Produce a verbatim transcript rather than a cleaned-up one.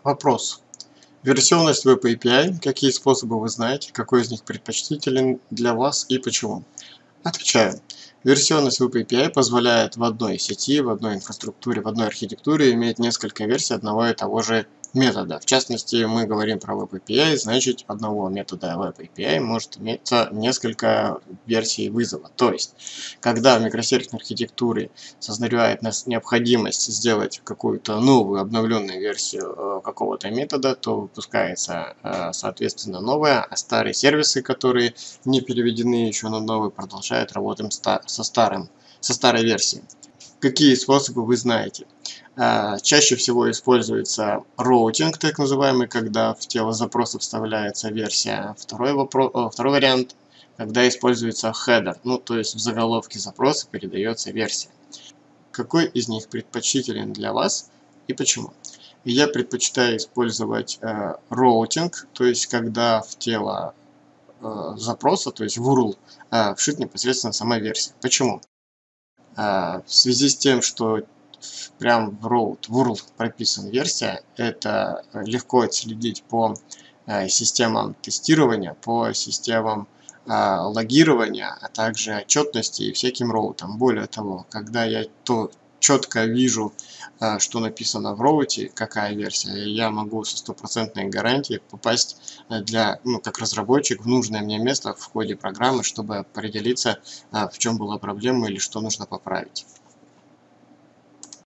Вопрос. Версионность веб эй пи ай. Какие способы вы знаете, какой из них предпочтителен для вас и почему? Отвечаю. Версионность веб эй пи ай позволяет в одной сети, в одной инфраструктуре, в одной архитектуре иметь несколько версий одного и того же метода. В частности, мы говорим про веб эй пи ай, значит, одного метода веб эй пи ай может иметься несколько версий вызова. То есть, когда в микросервисной архитектуре созревает нас необходимость сделать какую-то новую обновленную версию э, какого-то метода, то выпускается э, соответственно новая, а старые сервисы, которые не переведены еще на новый, продолжают работать со старым, со старой версией. Какие способы вы знаете? А, Чаще всего используется роутинг, так называемый, когда в тело запроса вставляется версия. Второй, вопрос, о, второй вариант, когда используется header, ну то есть в заголовке запроса передается версия. Какой из них предпочтителен для вас и почему? Я предпочитаю использовать э, роутинг, то есть когда в тело э, запроса, то есть в урл, э, вшит непосредственно сама версия. Почему? Э, в связи с тем, что прям в root, в урл прописана версия, это легко отследить по э, системам тестирования, по системам э, логирования, а также отчетности и всяким роутам. Более того, когда я то четко вижу, э, что написано в роуте, какая версия, я могу со стопроцентной гарантией попасть для, ну, как разработчик в нужное мне место в ходе программы, чтобы определиться, э, в чем была проблема или что нужно поправить.